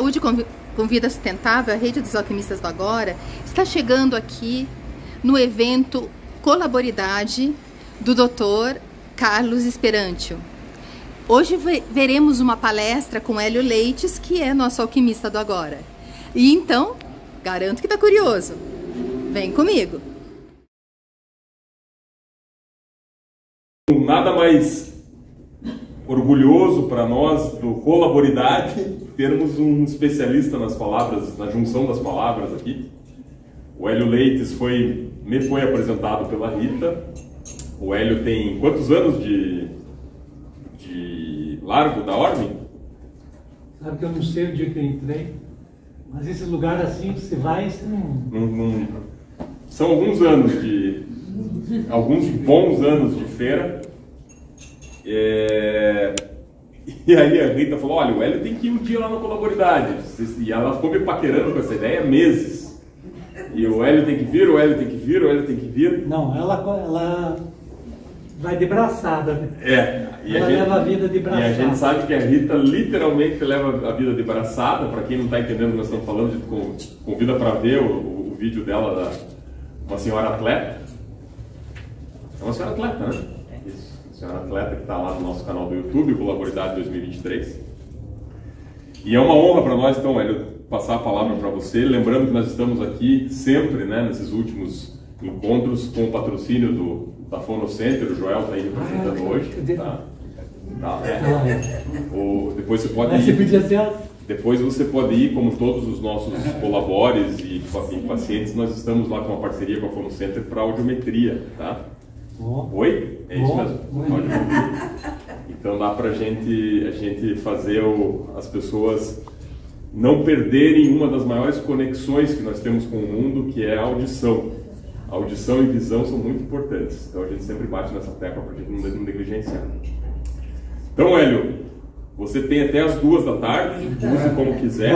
Saúde com Vida Sustentável, a Rede dos Alquimistas do Agora, está chegando aqui no evento Colaboridade do Dr. Carlos Esperantio. Hoje veremos uma palestra com Hélio Leites, que é nosso alquimista do Agora. E então, garanto que está curioso. Vem comigo! Nada mais orgulhoso para nós do Colaboridade termos um especialista nas palavras, na junção das palavras aqui. O Hélio Leites me foi apresentado pela Rita. O Hélio tem quantos anos de largo da ordem? Sabe que eu não sei o dia que eu entrei, mas esse lugar assim, você vai, você não... São alguns bons anos de feira. E aí a Rita falou, olha, o Hélio tem que ir um dia lá na Colaboridade. E ela ficou me paquerando com essa ideia há meses. E o Hélio tem que vir, o Hélio tem que vir, o Hélio tem que vir. Não, ela vai de braçada, né? Ela leva a vida de braçada. E a gente sabe que a Rita literalmente leva a vida de braçada. Para quem não está entendendo o que nós estamos falando, convida para ver o vídeo dela, uma senhora atleta. É uma senhora atleta, né? Isso. Uma senhora atleta que está lá no nosso canal do YouTube, Colaboridade 2023. E é uma honra para nós, então, Hélio, passar a palavra para você. Lembrando que nós estamos aqui sempre, né, nesses últimos encontros, com o patrocínio da Fono Center. O Joel está aí representando hoje. Depois você pode ir. Depois você pode ir, como todos os nossos colabores e pacientes, nós estamos lá com uma parceria com a Fono Center para audiometria, tá? Oi? É isso mesmo? Então dá para a gente fazer as pessoas não perderem uma das maiores conexões que nós temos com o mundo, que é a audição. A audição e visão são muito importantes. Então a gente sempre bate nessa tecla para a gente não negligenciar. Então, Hélio, você tem até as 2 da tarde, use como quiser.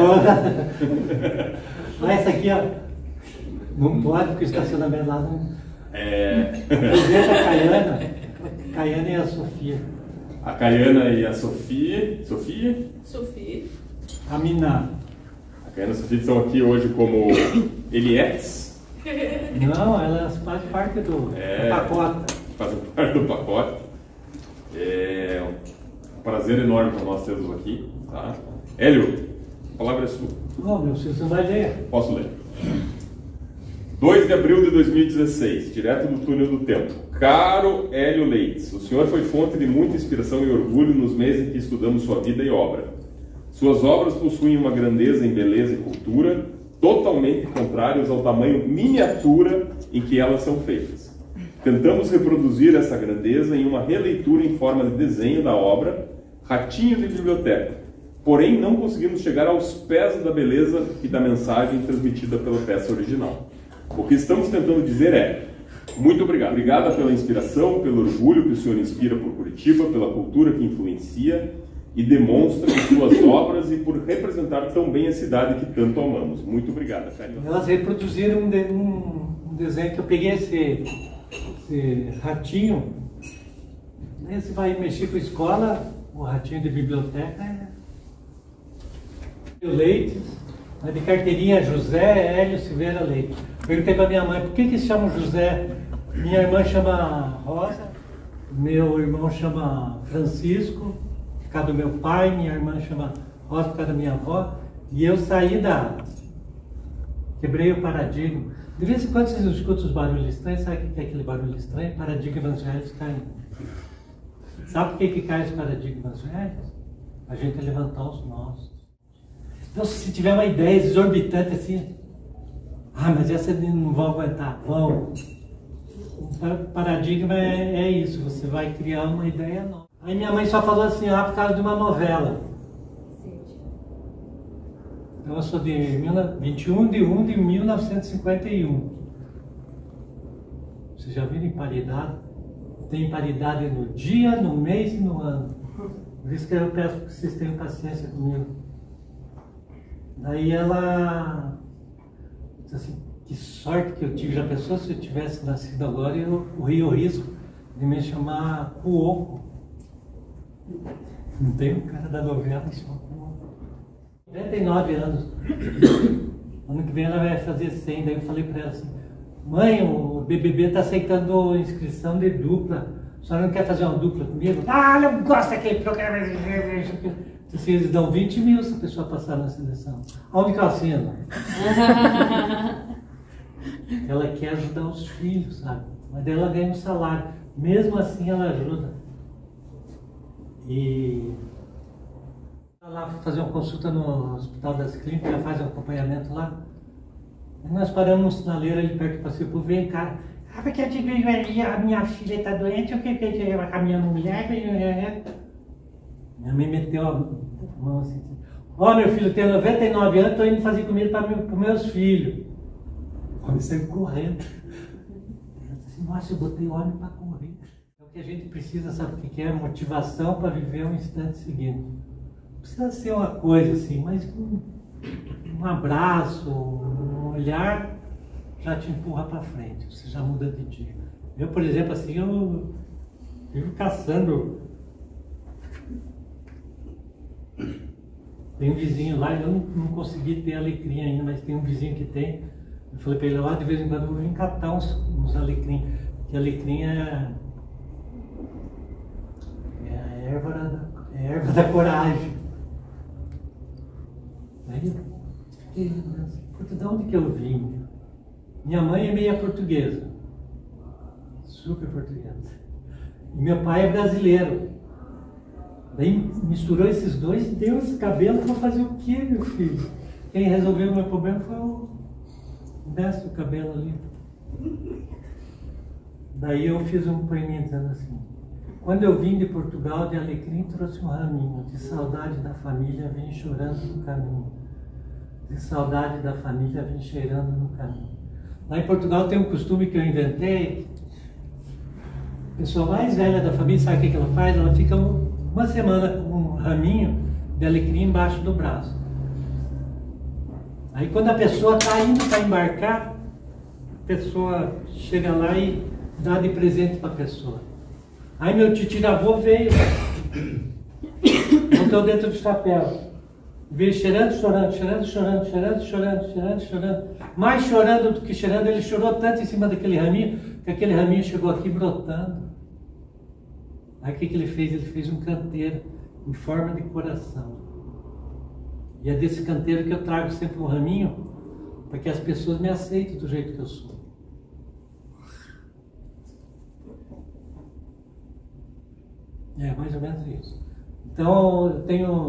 Essa aqui, ó, não pode, porque o estacionamento lá não... Deixa a Caiana e a Sofia. A Caiana e a Sofia. Sofia? A Miná. A Caiana e a Sofia estão aqui hoje como Elietes. Não, elas fazem parte do pacote. Fazem parte do pacote. É um prazer enorme para nós termos aqui. Tá? Hélio, a palavra é sua. Não, meu filho, você não vai ler. Posso ler. 2 de abril de 2016, direto do túnel do tempo. Caro Hélio Leites, o senhor foi fonte de muita inspiração e orgulho nos meses em que estudamos sua vida e obra. Suas obras possuem uma grandeza em beleza e cultura, totalmente contrários ao tamanho miniatura em que elas são feitas. Tentamos reproduzir essa grandeza em uma releitura em forma de desenho da obra Ratinho de Biblioteca, porém não conseguimos chegar aos pés da beleza e da mensagem transmitida pela peça original. O que estamos tentando dizer é: muito obrigado. Obrigada pela inspiração, pelo orgulho que o senhor inspira por Curitiba, pela cultura que influencia e demonstra em suas obras e por representar tão bem a cidade que tanto amamos. Muito obrigada, carinho. Elas reproduziram um desenho que eu peguei esse ratinho. Você vai mexer com a escola, o ratinho de biblioteca Leites, de carteirinha José Hélio Silveira Leite. Perguntei para minha mãe, por que se chama José? Minha irmã chama Rosa, meu irmão chama Francisco, por causa do meu pai, minha irmã chama Rosa, por causa da minha avó, e eu saí quebrei o paradigma. De vez em quando vocês escutam os barulhos estranhos, sabe o que é aquele barulho estranho? Paradigmas velhos caindo. Sabe por que caem os paradigmas velhos? A gente levantar os nossos. Então, se tiver uma ideia exorbitante assim, mas essa não vão aguentar, vão. O paradigma é isso, você vai criar uma ideia nova. Aí minha mãe só falou assim, por causa de uma novela. Então, eu sou de 21 de 1 de 1951. Vocês já viram paridade? Tem paridade no dia, no mês e no ano. Por isso que eu peço que vocês tenham paciência comigo. Daí ela disse assim, que sorte que eu tive. Já pensou se eu tivesse nascido agora, eu corria o risco de me chamar Cuoco. Não tem um cara da novela só Cuoco. 99 anos. Ano que vem ela vai fazer 100. Daí eu falei para ela assim: mãe, o BBB está aceitando inscrição de dupla. A senhora não quer fazer uma dupla comigo? Ah, não gosto daquele programa. Eles dão 20 mil se a pessoa passar na seleção. Onde que eu assino? Ela quer ajudar os filhos, sabe? Mas daí ela ganha um salário. Mesmo assim ela ajuda. E ela lá fazer uma consulta no Hospital das Clínicas, ela faz um acompanhamento lá. E nós paramos no sinaleiro ali perto do Passeio Público, vem cá. Ah, porque a minha filha está doente, o que a minha mulher... Minha mãe meteu a mão assim: ó, meu filho tem 99 anos, estou indo fazer comida para meus filhos. O homem saiu correndo. Eu disse: nossa, eu botei o homem para correr. É o que a gente precisa, sabe o que é? Motivação para viver o instante seguinte. Não precisa ser uma coisa assim, mas um abraço, um olhar já te empurra para frente, você já muda de dia. Eu, por exemplo, assim, eu vivo caçando. Tem um vizinho lá, eu não consegui ter alecrim ainda, mas tem um vizinho que tem. Eu falei para ele lá, de vez em quando eu vou vir catar uns alecrim, porque alecrim é a erva da coragem. Aí eu, de onde que eu vim? Minha mãe é meia portuguesa, super portuguesa, e meu pai é brasileiro. Daí misturou esses dois e deu esse cabelo para fazer o quê, meu filho? Quem resolveu o meu problema foi o mestre do cabelo ali. Daí eu fiz um poeminha dizendo assim: quando eu vim de Portugal, de alecrim trouxe um raminho, de saudade da família vim chorando no caminho. De saudade da família vim cheirando no caminho. Lá em Portugal tem um costume que eu inventei. A pessoa mais velha da família, sabe o que ela faz? Ela fica uma semana com um raminho de alecrim embaixo do braço. Aí quando a pessoa está indo para embarcar, a pessoa chega lá e dá de presente para a pessoa. Aí meu titiravô veio, botou dentro do chapéu, veio cheirando, chorando, cheirando, chorando, cheirando, chorando, cheirando, chorando. Mais chorando do que cheirando, ele chorou tanto em cima daquele raminho, que aquele raminho chegou aqui brotando. Aí o que ele fez? Ele fez um canteiro em forma de coração. E é desse canteiro que eu trago sempre um raminho, para que as pessoas me aceitem do jeito que eu sou. É mais ou menos isso. Então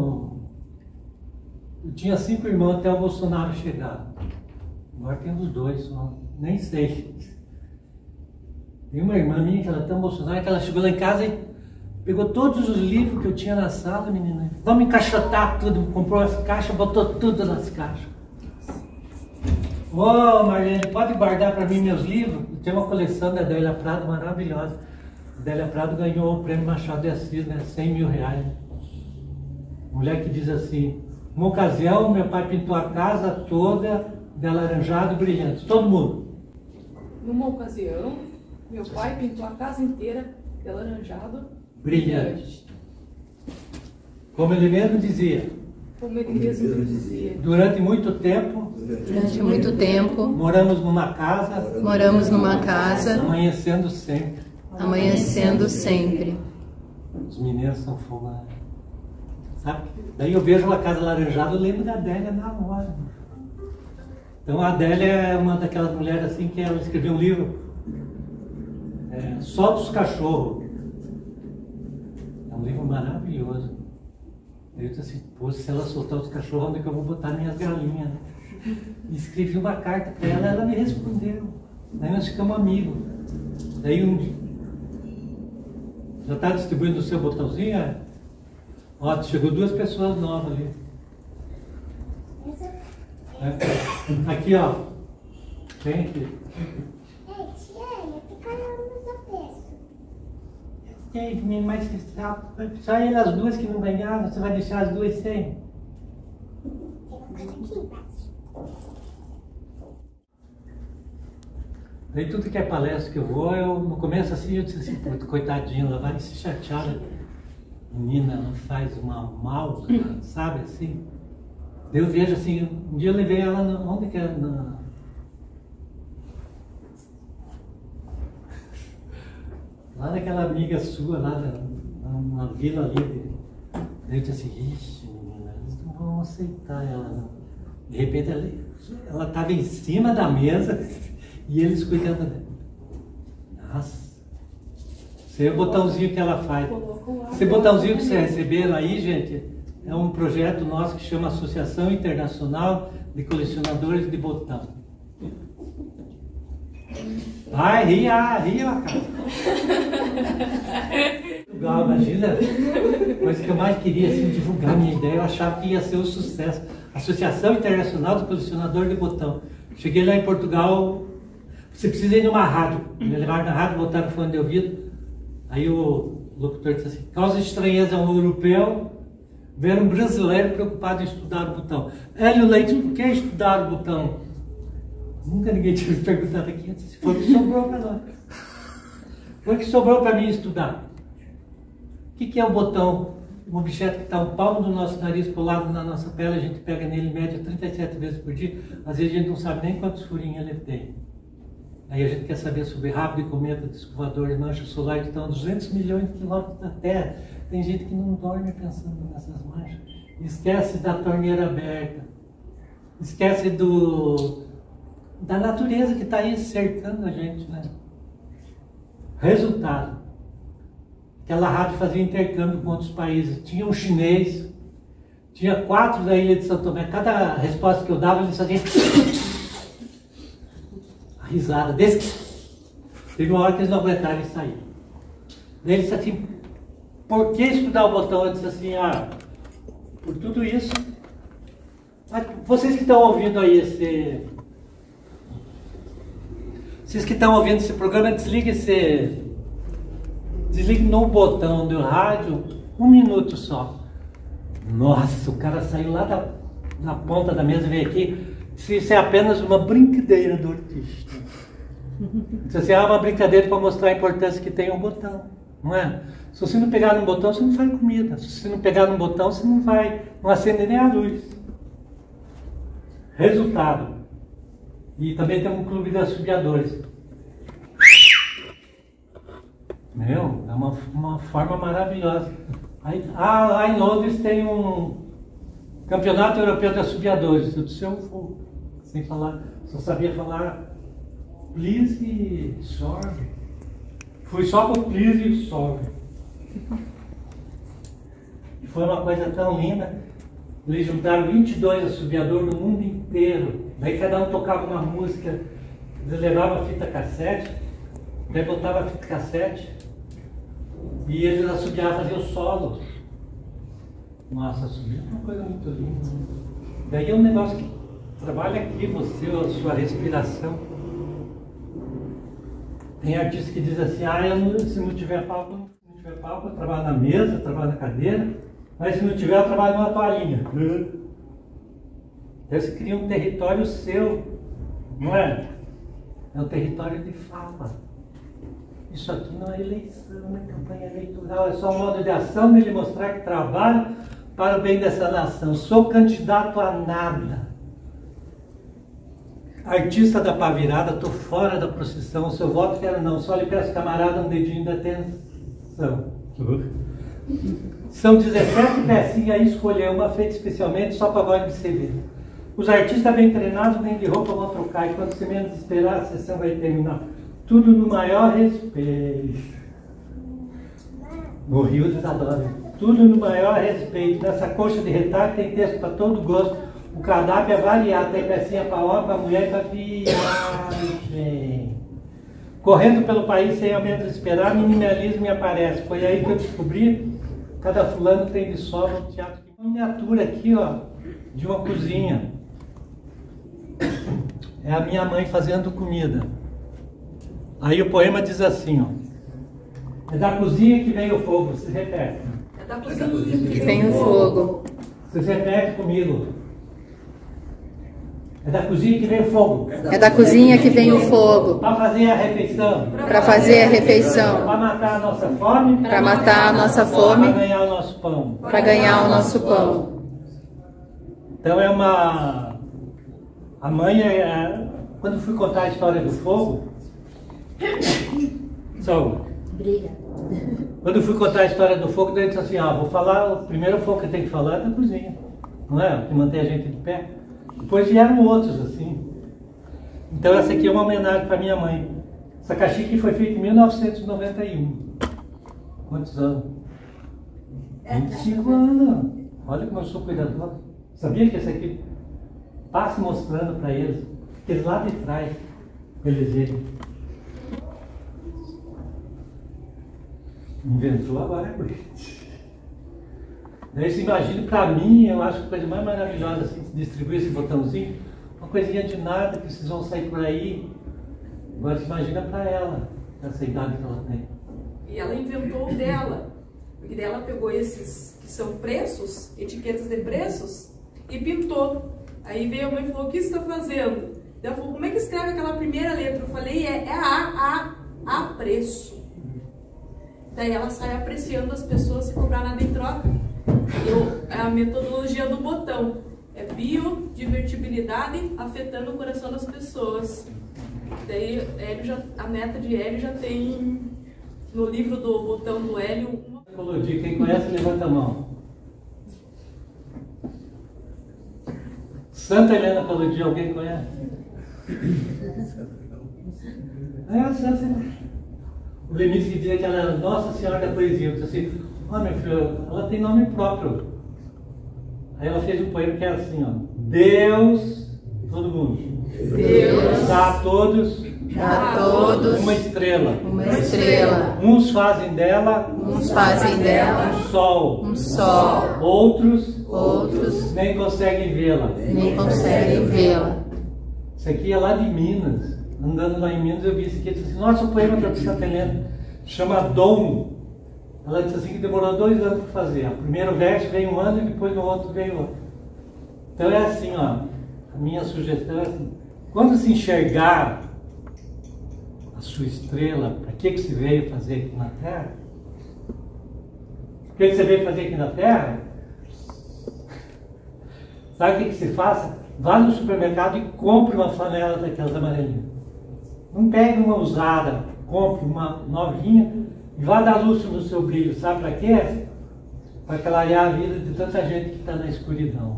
eu tinha 5 irmãos até o Bolsonaro chegar. Agora tem os 2 só, nem sei. Tem uma irmã minha que ela tem um Bolsonaro, que ela chegou lá em casa e pegou todos os livros que eu tinha na sala, menina. Vamos encaixotar tudo. Comprou as caixas, botou tudo nas caixas. Ô, Marlene, pode guardar para mim meus livros? Tem uma coleção da Adélia Prado maravilhosa. A Adélia Prado ganhou o prêmio Machado de Assis, né? 100 mil reais. Né? Mulher que diz assim: uma ocasião, meu pai pintou a casa toda de alaranjado e brilhante. Todo mundo. Numa ocasião, meu pai pintou a casa inteira de alaranjado brilhante. Como ele mesmo dizia. Como ele mesmo dizia. Durante muito tempo. Moramos numa casa. Amanhecendo sempre. Os mineiros são fogo, né? Sabe? Daí eu vejo uma casa laranjada, eu lembro da Adélia na hora. Então a Adélia é uma daquelas mulheres assim que ela escreveu um livro, Só dos Cachorros. É um livro maravilhoso. Eu disse assim: pô, se ela soltar os cachorros, onde é que eu vou botar minhas galinhas? E escrevi uma carta para ela, ela me respondeu. Daí nós ficamos amigos. Daí já está distribuindo o seu botãozinho? Ó, chegou 2 pessoas novas ali. Aqui, ó. Tem aqui. Tem mais que só elas 2 que não ganharam, você vai deixar as 2 sem? Daí tudo que é palestra que eu vou, no começo assim, eu disse assim: pô, coitadinha, ela vai se chatear. Menina, ela faz uma mal, sabe assim? Eu vejo assim, um dia eu levei ela, onde que é? Lá naquela amiga sua, lá na vila ali. Eu disse assim, ixi, menina, eles não vão aceitar ela não. De repente ela estava em cima da mesa e eles cuidando dela. Nossa. Esse é o botãozinho que ela faz. Esse botãozinho que vocês receberam aí, gente, é um projeto nosso que chama Associação Internacional de Colecionadores de Botão. Vai, ria, cara. Imagina, mas o que eu mais queria assim, divulgar a minha ideia, eu achava que ia ser um sucesso. Associação Internacional de Colecionadores de Botão. Cheguei lá em Portugal, você precisa ir numa rádio. Me levaram na rádio, botaram no fone de ouvido. Aí o locutor disse assim, causa estranheza a um europeu ver um brasileiro preocupado em estudar o botão. Hélio Leite, por que estudar o botão? Nunca ninguém tinha me perguntado aqui antes. Foi o que sobrou para nós. Foi o que sobrou para mim estudar. O que é o botão? Um objeto que está um palmo do nosso nariz colado na nossa pele, a gente pega nele em média 37 vezes por dia. Às vezes a gente não sabe nem quantos furinhos ele tem. Aí a gente quer saber sobre rápido e cometa, disco voador e mancha solar que estão a 200 milhões de quilômetros da Terra. Tem gente que não dorme pensando nessas manchas. Esquece da torneira aberta. Esquece da natureza que está aí cercando a gente, né? Resultado. Aquela rádio fazia intercâmbio com outros países. Tinha um chinês, tinha 4 da ilha de São Tomé. Cada resposta que eu dava, eles faziam a risada desse. Teve uma hora que eles não aguentaram e saíram. Daí ele disse assim, por que estudar o botão? Eu disse assim, por tudo isso. Mas vocês que estão ouvindo aí vocês que estão ouvindo esse programa, desligue no botão do rádio 1 minuto só. Nossa, o cara saiu lá da ponta da mesa e veio aqui. Isso é apenas uma brincadeira do artista. Isso é uma brincadeira para mostrar a importância que tem um botão, não é? Se você não pegar no botão, você não faz comida. Se você não pegar no botão, você não acende nem a luz. Resultado. E também tem um clube de assobiadores. Meu, é uma forma maravilhosa. Lá em Londres tem um campeonato europeu de assobiadores. Eu disse, eu vou, sem falar, só sabia falar please e sorry. Fui só com please e sorry. E foi uma coisa tão linda. Eles juntaram 22 assobiadores no mundo inteiro. Daí cada um tocava uma música. Eles levavam a fita cassete. Daí botava a fita cassete. E eles assobiavam, faziam solo. Nossa, assobio é uma coisa muito linda. Daí é um negócio que trabalha aqui você, a sua respiração. Tem artista que diz assim, se não tiver palco, eu trabalho na mesa, eu trabalho na cadeira, mas se não tiver, eu trabalho numa toalhinha. Então você cria um território seu, não é? É um território de fala. Isso aqui não é eleição, não é campanha eleitoral, é só um modo de ação dele mostrar que trabalha para o bem dessa nação. Sou candidato a nada. Artista da pá virada, estou fora da procissão, seu voto quero não, só lhe peço camarada um dedinho de atenção. São 17 pecinhas a escolher, uma feita especialmente só para a voz de CV. Os artistas bem treinados nem de roupa vão trocar, e quando se menos esperar, a sessão vai terminar. Tudo no maior respeito. No Rio eles adoram. Tudo no maior respeito. Nessa coxa de retalho tem texto para todo gosto. O cardápio é variado, tem pecinha para homem, para mulher e para viagem. Correndo pelo país sem ao menos esperar, minimalismo me aparece. Foi aí que eu descobri, cada fulano tem de sobra um teatro. Uma miniatura aqui, ó, de uma cozinha. É a minha mãe fazendo comida. Aí o poema diz assim, ó. É da cozinha que vem o fogo, vocês repetem. É da cozinha Que vem o fogo. Vocês repetem comigo. É da cozinha que vem o fogo. É da cozinha que vem o fogo. Para fazer a refeição. Para fazer a refeição. Para matar a nossa fome. Para matar a nossa fome. Para ganhar o nosso pão. Para ganhar o nosso pão. Então é uma... A mãe quando fui contar a história do fogo... Saúde. Obrigada. Quando eu fui contar a história do fogo, daí eu disse assim, vou falar, o primeiro fogo que eu tenho que falar é da cozinha. Não é? Que mantém a gente de pé. Depois vieram outros, assim. Então essa aqui é uma homenagem para minha mãe. Essa caixinha aqui foi feita em 1991. Quantos anos? 25 anos. Olha como eu sou cuidadoso. Sabia que esse aqui passa mostrando para eles, aqueles lá de trás, para eles verem. Inventou agora, é bonito. Daí você imagina, para mim, eu acho que a coisa mais maravilhosa assim, distribuir esse botãozinho, uma coisinha de nada que vocês vão sair por aí. Agora você imagina para ela, essa idade que ela tem. E ela inventou o dela, porque dela pegou esses que são preços, etiquetas de preços, e pintou. Aí veio a mãe e falou, o que você está fazendo? Ela falou, como é que escreve aquela primeira letra? Eu falei, é a preço. Daí ela sai apreciando as pessoas sem cobrar nada em troca. É a metodologia do botão. É biodivertibilidade afetando o coração das pessoas. Daí a neta de Hélio já tem no livro do botão do Hélio uma... Quem conhece, levanta a mão. Santa Helena Paludi, alguém conhece? A Santa Helena. O Leminski dizia que ela era Nossa Senhora da Poesia. Eu disse assim, meu filho, ela tem nome próprio. Aí ela fez um poema que era assim, Deus, todo mundo. Deus dá a todos uma estrela. Uma estrela. Uns fazem dela um sol. Um sol. Outros nem conseguem vê-la. Isso aqui é lá de Minas. Andando lá em Minas, eu vi isso aqui e disse assim, nossa, o poema da Santa Helena chama Dom. Ela disse assim que demorou 2 anos para fazer. O primeiro verso veio um ano e depois no outro veio outro. Então é assim, a minha sugestão é assim, quando se enxergar a sua estrela, para que você veio fazer aqui na Terra? O que você veio fazer aqui na Terra? Sabe o que se faça? Vá no supermercado e compre uma flanela daquelas amarelinhas. Não pegue uma usada, compre uma novinha e vá dar luz no seu brilho. Sabe para quê? Para clarear a vida de tanta gente que está na escuridão.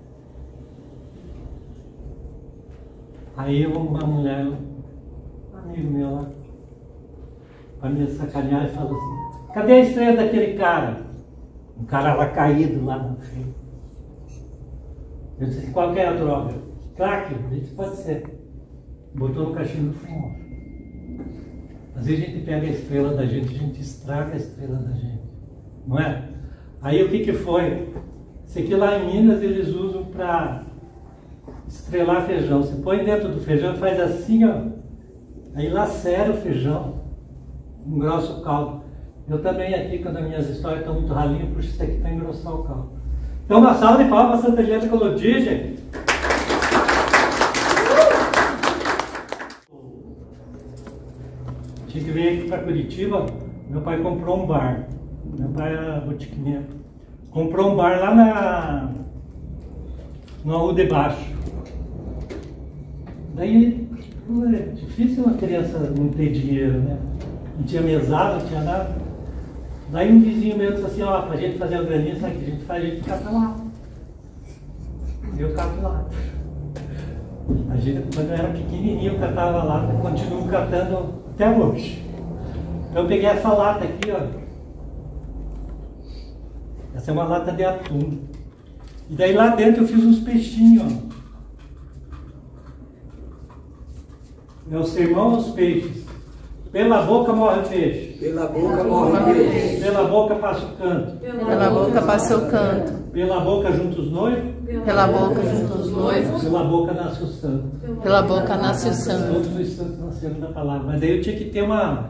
Aí uma mulher, um amigo meu lá, para me sacanear, e falou assim, cadê a estrela daquele cara? Um cara lá caído lá no fim. Eu disse, qual que é a droga? Crack? Ele disse, pode ser. Botou no cachimbo e fumou. Às vezes a gente pega a estrela da gente, a gente estraga a estrela da gente. Não é? Aí o que foi? Isso aqui lá em Minas eles usam para estrelar feijão. Você põe dentro do feijão e faz assim, aí lacera o feijão, engrossa o caldo. Eu também aqui, quando as minhas histórias estão muito ralinhas, puxo isso aqui para engrossar o caldo. Então uma salva de palmas para Santa Helena Paludi, gente. Tinha que vir aqui para Curitiba, meu pai comprou um bar. Meu pai era botiquineiro. Comprou um bar lá na rua de baixo. Daí, é difícil uma criança não ter dinheiro, né? Não tinha mesada, não tinha nada. Daí um vizinho meu disse assim, pra gente fazer a graninha, sabe o que a gente faz? A gente cata lá. Eu cato lá. A gente, quando eu era pequenininho, eu catava lá, eu continuo catando até hoje. Então eu peguei essa lata aqui, Essa é uma lata de atum. E daí lá dentro eu fiz uns peixinhos, Meu sermão aos peixes. Pela boca morre o peixe. Pela boca morre o peixe. Pela boca passa o canto. Pela boca passa o canto. Pela boca junta os noivos. Pela boca junto os noivos. Pela boca nasce o santo. Pela boca nasce o santo. Todos os santos nasceram da palavra. Mas daí eu tinha que ter uma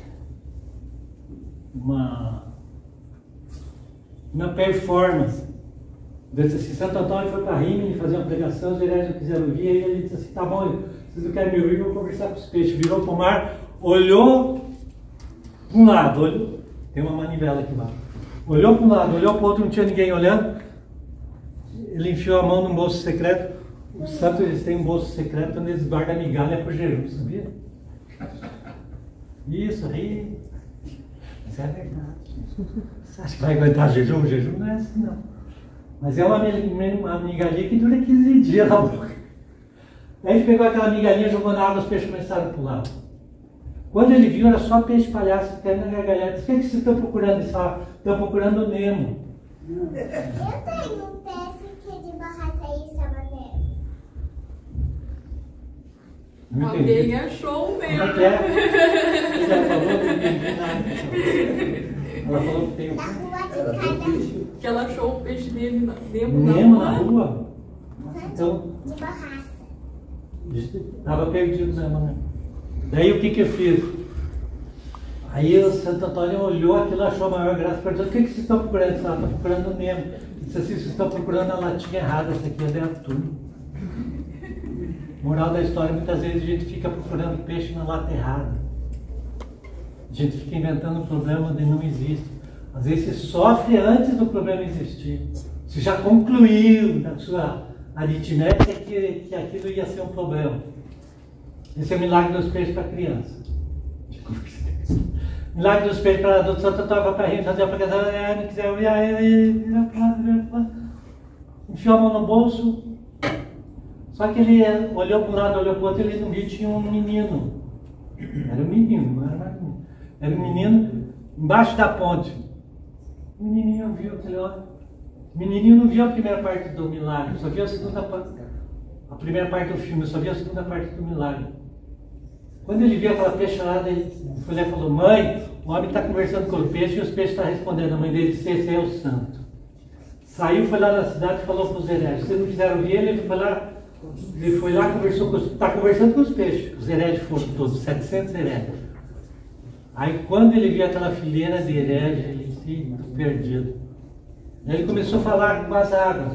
performance. Eu disse assim, Santo Antônio foi para Rímini fazer uma pregação, os heréges não quiseram ouvir, aí ele disse assim, tá bom, vocês não querem me ouvir, eu vou conversar com os peixes. Virou para o mar, olhou para um lado, tem uma manivela aqui embaixo. Olhou para um lado, olhou para o outro, não tinha ninguém olhando. ele enfiou a mão no bolso secreto. Os santos, eles têm um bolso secreto onde eles guardam migalha para o jejum, sabia? Isso aí. Isso é verdade. Você acha que vai aguentar jejum? O jejum não é assim, não. Mas é uma migalhinha que dura 15 dias na boca. Aí ele pegou aquela migalhinha, jogou na água, os peixes começaram a pular. Quando ele viu, era só peixe palhaço até na gargalhada. Disse: o que vocês estão procurando? Ele falou: estão procurando o Nemo. Eu tenho um peixe que é de barraca aí, chama Nemo. Não Alguém entendi. achou o Como Nemo. é que é? Ela falou que não entendi nada. Ela falou que tem Na um rua de casa, Que ela achou o peixe Nemo na Nemo na rua. rua. Então, de barraca. estava perdido mesmo, né? Daí o que eu fiz? Aí o Santo Antônio olhou aquilo, achou a maior graça, perguntou: o que vocês estão procurando? Ele falou: estou procurando o Nemo. Ele disse assim: vocês estão procurando a latinha errada, essa aqui é de atum. Moral da história: muitas vezes a gente fica procurando peixe na lata errada. A gente fica inventando um problema onde não existe. Às vezes você sofre antes do problema existir. Você já concluiu na sua aritmética que aquilo ia ser um problema. Esse é o milagre dos peixes para criança. Milagre dos peixes para adultos: Santo Antônio vai para rir, fazer para casar, não quiser enfiou a mão no bolso. Só que ele olhou para um lado, olhou para o outro, ele não viu, tinha um menino. Era um menino, não era mais um menino. Era um menino embaixo da ponte. O menininho viu aquele olho. O menininho não viu a primeira parte do milagre, só viu a segunda parte. A primeira parte do filme, só viu a segunda parte do milagre. Quando ele viu aquela peixarada, ele foi lá e falou: mãe, o homem está conversando com o peixe e os peixes estão respondendo. A mãe dele disse: esse é o santo. Saiu, foi lá na cidade e falou para os hereges. Vocês não quiseram ver ele, ele foi lá, conversou com está conversando com os peixes. Os hereges foram todos, 700 hereges. Aí quando ele viu aquela fileira de hereges, ele disse: perdido. Aí ele começou a falar com as águas,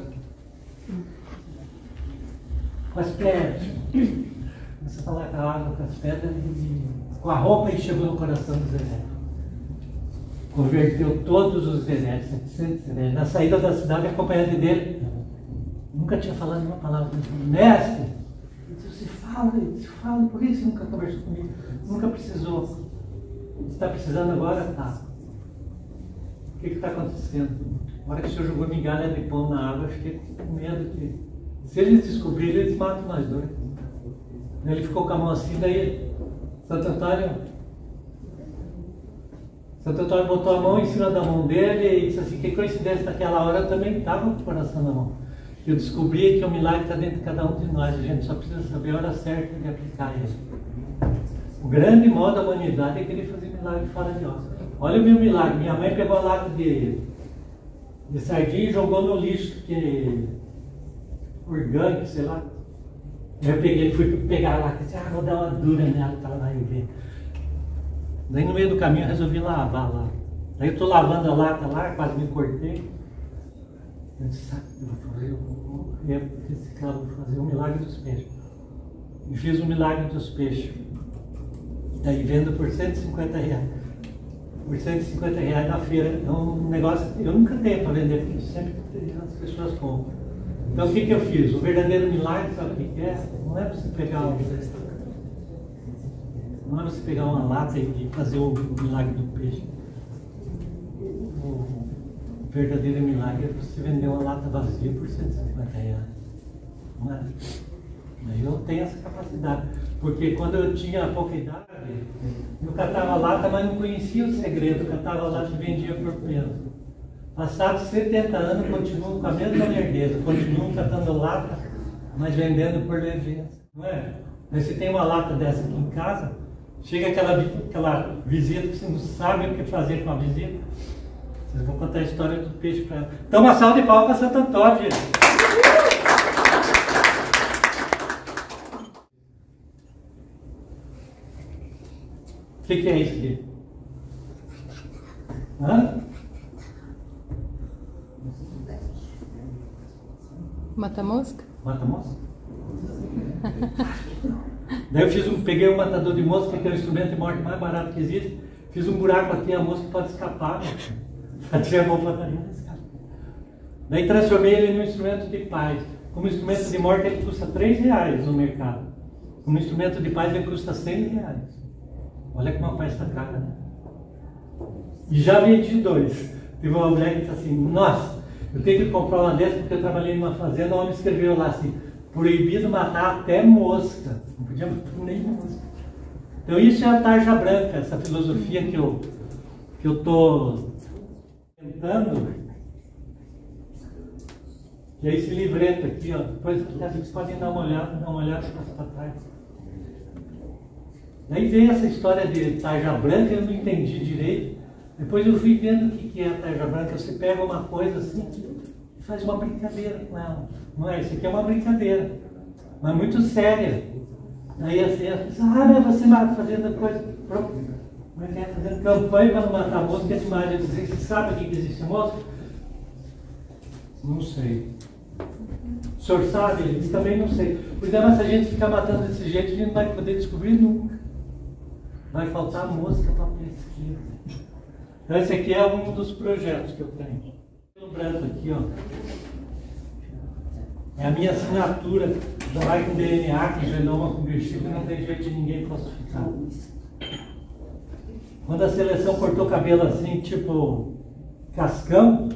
com as pedras. Começou a falar com a água, com as pedras, com a roupa, e chegou no coração dos hereges. Converteu todos os hereges, 700 hereges. Na saída da cidade, acompanhado dele, nunca tinha falado nenhuma palavra. Ele falou: mestre, ele disse: se fala, por que você nunca conversou comigo? Nunca precisou. Você está precisando agora? Tá. O que está acontecendo? Na hora que o senhor jogou migalha de pão na água, eu fiquei com medo que, se eles descobrirem, eles matam nós dois. Ele ficou com a mão assim, daí Santo Antônio botou a mão em cima da mão dele e disse assim: que coincidência, naquela hora eu também estava com o coração na mão. Eu descobri que o milagre está dentro de cada um de nós, a gente só precisa saber a hora certa de aplicar ele. O grande mal da humanidade é querer fazer milagre fora de nós. Olha o meu milagre: minha mãe pegou a lata de sardinha e jogou no lixo, que orgânico, sei lá. Eu fui pegar a lata e disse: vou dar uma dura nela para ela ver. Daí no meio do caminho eu resolvi lavar lá. Daí eu estou lavando a lata lá, quase me cortei. Eu disse: vou fazer o milagre dos peixes. E fiz o milagre dos peixes. Daí vendo por 150 reais. Por 150 reais na feira. É um negócio que eu nunca tenho para vender, porque sempre as pessoas compram. Então o que eu fiz? O verdadeiro milagre, sabe o que é? Não é você pegar uma lata e fazer o milagre do peixe. O verdadeiro milagre é você vender uma lata vazia por 150 reais. Não é? Eu tenho essa capacidade. Porque quando eu tinha pouca idade, eu catava lata, mas não conhecia o segredo. Eu catava lata e vendia por peso. Passados 70 anos, continuo com a mesma lerdeza, continuo catando lata, mas vendendo por leveza. Não é? Mas se tem uma lata dessa aqui em casa, chega aquela visita que você não sabe o que fazer com a visita. Vocês vão contar a história do peixe para ela. Então, uma salva de palmas para Santo Antônio, gente. O que é isso aqui? Hã? Mata-mosca? Mata-mosca? Daí eu peguei um matador de mosca, que é o instrumento de morte mais barato que existe. Fiz um buraco aqui, a mosca pode escapar. Se tiver mão para escapar. Daí transformei ele num instrumento de paz. Como instrumento de morte ele custa R$3 no mercado. Como instrumento de paz ele custa R$100. Olha como a paz está cara, né? E já vendi 2. Teve uma mulher que disse assim, nossa, eu tenho que comprar uma dessas porque eu trabalhei numa fazenda, o homem escreveu lá assim, proibido matar até mosca. Não podia matar nem mosca. Então isso é a tarja branca, essa filosofia que eu estou tentando. E é esse livreto aqui, ó. Depois vocês podem dar uma olhada para trás. Daí veio essa história de tarja branca, eu não entendi direito. Depois eu fui vendo o que é a tarja branca. Você pega uma coisa assim e faz uma brincadeira com ela. Não é? Isso aqui é uma brincadeira, mas muito séria. Aí assim, as pessoas, mas você fazendo coisa. Mas é fazendo campanha para não matar mosca demais. Eu disse, você sabe o que existe mosca? Não sei. O senhor sabe? Ele disse, também não sei. Pois é, mas se a gente ficar matando desse jeito, a gente não vai poder descobrir nunca. Vai faltar mosca para pesquisa. Então esse aqui é um dos projetos que eu tenho. O branco aqui, ó. É a minha assinatura. Já vai com DNA, com genoma, com bichício, não tem jeito de ninguém falsificar. Quando a seleção cortou cabelo assim, tipo Cascão,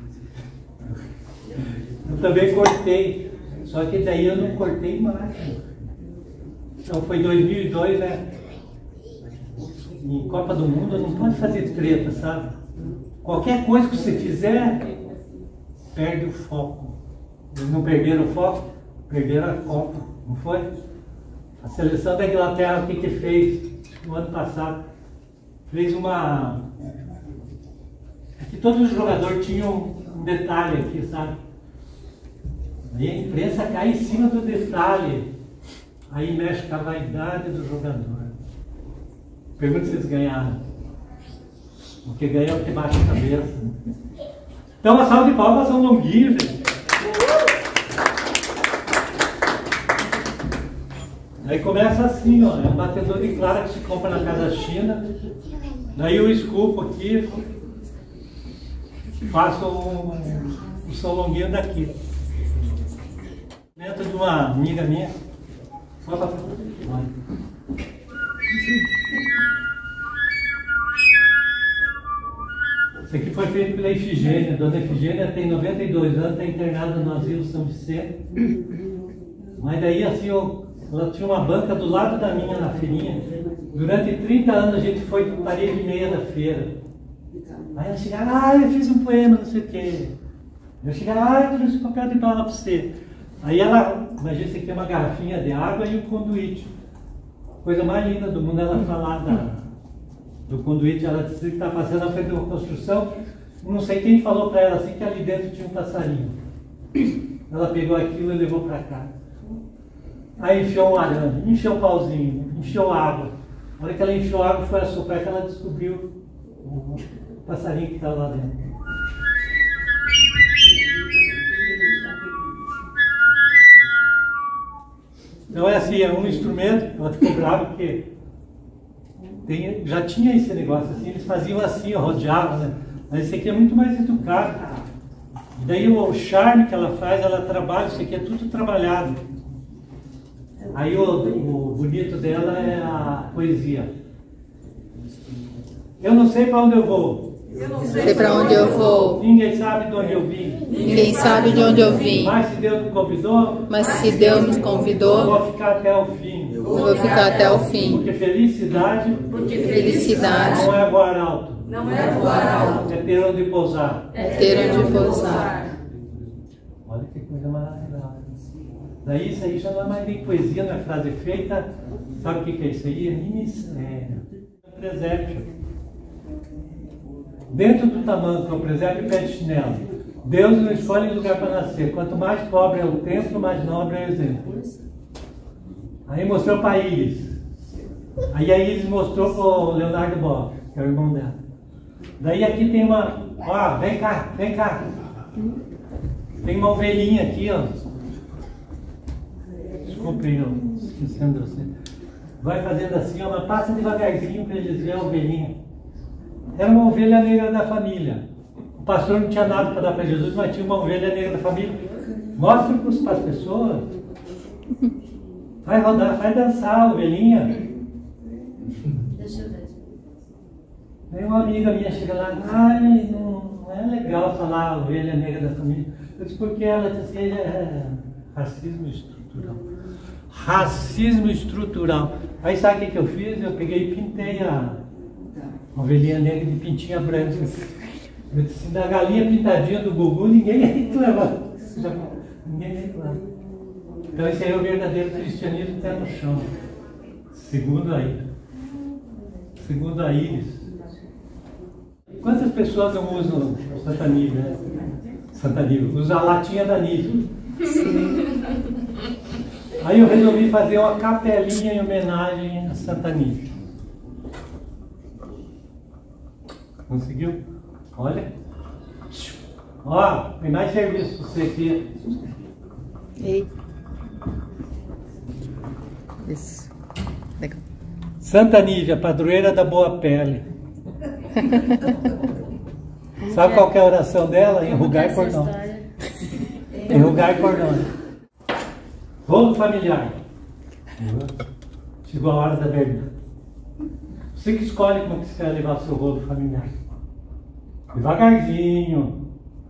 eu também cortei. Só que daí eu não cortei mais. Então foi 2002, né? Em Copa do Mundo não pode fazer treta, sabe? Qualquer coisa que você fizer, perde o foco. Eles não perderam o foco, perderam a Copa, não foi? A seleção da Inglaterra, o que fez no ano passado? Fez uma... Aqui todos os jogadores tinham um detalhe aqui, sabe? Aí a imprensa cai em cima do detalhe. Aí mexe com a vaidade do jogador. Pergunta se eles ganharam. Porque ganha o que baixa a cabeça. Então, uma salva de palmas são longuinhos, gente. Aí começa assim, ó. É um batedor de clara que se compra na casa China. Daí eu esculpo aqui. Faço um som longuinho daqui. Dentro de uma amiga minha. Só para... Isso aqui foi feito pela Efigênia. Dona Efigênia tem 92 anos, está internada no asilo São Vicente. Mas daí assim, ela tinha uma banca do lado da minha na feirinha. Durante 30 anos a gente foi para parede e meia da feira. Aí ela chegava, eu fiz um poema, não sei o quê. Eu chegava, eu trouxe papel de bala para você. Aí ela, imagina, você tem uma garrafinha de água e um conduíte. Coisa mais linda do mundo, ela falar do conduíte, ela disse que está passando na frente de uma construção. Não sei quem falou para ela assim que ali dentro tinha um passarinho. Ela pegou aquilo e levou para cá. Aí enfiou um arame, encheu um pauzinho, encheu água. Na hora que ela encheu água, foi assoprar que ela descobriu o passarinho que estava lá dentro. Então é assim, é um instrumento, ela ficou brava porque já tinha esse negócio assim, eles faziam assim, rodeavam, né? Mas esse aqui é muito mais educado. E daí o charme que ela faz, ela trabalha, isso aqui é tudo trabalhado. Aí o bonito dela é a poesia. Eu não sei para onde eu vou. Eu não sei para onde eu vou. Ninguém sabe de onde eu vim. Ninguém sabe de onde eu vim. Mas se Deus me convidou, eu vou ficar até o fim. Vou ficar até o fim. Porque felicidade não é voar alto. Não é voar alto. É ter onde pousar. É ter onde pousar. Olha que coisa maravilhosa. Daí isso aí já não é mais nem poesia, não é frase feita. Sabe o que é isso aí? É ministério. É presépio. Dentro do tamanco, o presépio e pé de chinelo. Deus não escolhe lugar para nascer. Quanto mais pobre é o templo, mais nobre é o exemplo. Aí mostrou para a Iris. Aí a Iris mostrou para o Leonardo Boff, que é o irmão dela. Daí aqui tem uma... Ó, vem cá, vem cá. Tem uma ovelhinha aqui, ó. Desculpe, eu esquecendo você. Vai fazendo assim, ó, mas passa devagarzinho para eles verem a ovelhinha. Era uma ovelha negra da família. pastor não tinha nada para dar para Jesus, mas tinha uma ovelha negra da família. Mostra para as pessoas. Vai rodar, vai dançar, ovelhinha. Deixa eu ver. Aí uma amiga minha chega lá, ai, não é legal falar ovelha negra da família. Eu disse, porque ela disse, é racismo estrutural. Racismo estrutural. Aí sabe o que eu fiz? Eu peguei e pintei a ovelhinha negra de pintinha branca. Eu disse, da galinha pintadinha do Gugu, ninguém reclama. Ninguém reclama. Então esse aí é o verdadeiro cristianismo pé no chão. Segundo a Iris. Quantas pessoas não usam Santa Nívia, né? Santa Nívia, usa a latinha da Nívia. Aí eu resolvi fazer uma capelinha em homenagem a Santa Nívia. Conseguiu? Olha. Ó, tem mais serviço para você aqui. Ei. Isso. Legal. Santa Nívia, padroeira da boa pele. Sabe qual que é a oração dela? Enrugar cordão. Enrugar cordão. Rolo familiar. Chegou a hora da verdade. Você que escolhe como você quer levar o seu rolo familiar. Devagarzinho.